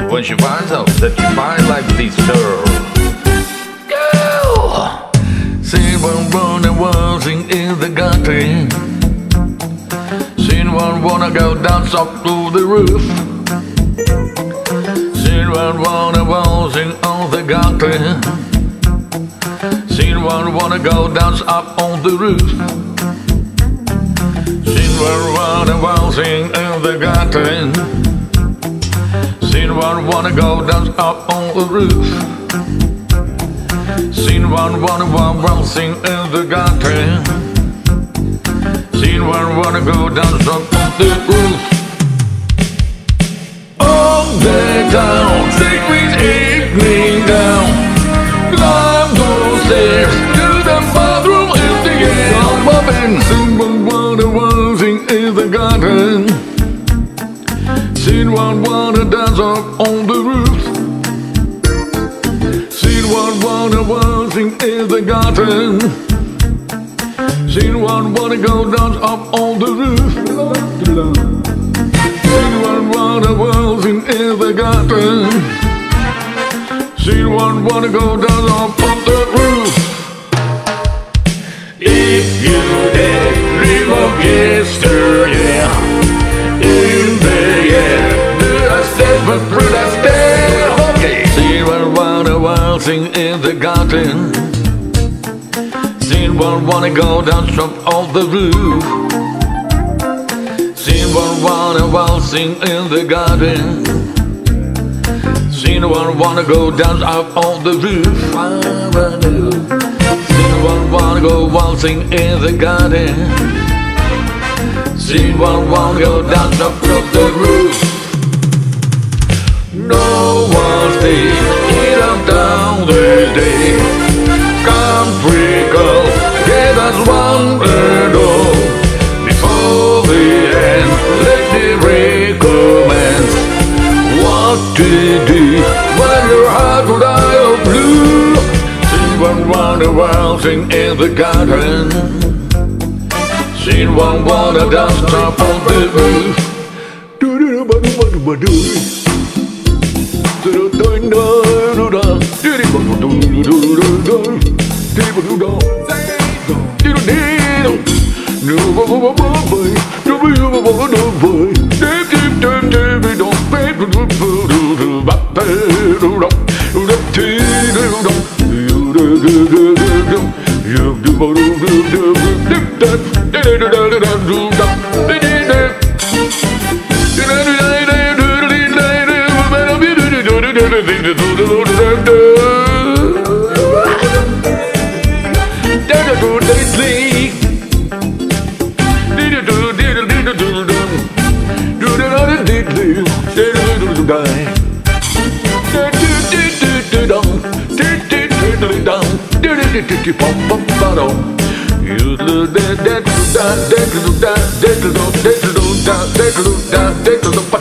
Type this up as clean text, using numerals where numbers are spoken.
when she finds out that you find like this girl. Girl, seen one running waltzing in the garden. Seen one wanna go dance up to the roof. Seen one wanna waltzing on the garden. Seen one wanna go dance up on the roof. Seen one wanna waltzing in the garden. Seen one wanna go dance up on the roof. Seen one wanna waltzing in the garden. Seen one wanna go dance up on the roof. On the town, secret evening down. Climb those stairs to the bathroom in the air. I'm popping. Seen one wanna waltzing in the garden. Seen one wanna dance up on the roof. Seen one wanna waltzing in the garden. Seen one wanna go dance up on the roof. Seen one wanna waltzing in the garden. Seen one wanna go dance up on the roof. If you did dream of yesterday, in the air, I said but through that stair. Okay. Seen one wanna waltzing in the garden. Seen one wanna go dance up on the roof. Seen one wanna waltzing in the garden. Seen one wanna go dance up on the roof. Seen one wanna go waltzing in the garden. Seen one wanna go dance up on the roof. No one stays in up down this day. Country girls, get us one and all. Before the end, let me recommend what to do when your heart will die of blue. Seen one wanna waltzing in the garden. Seen one wanna dance up on the roof. You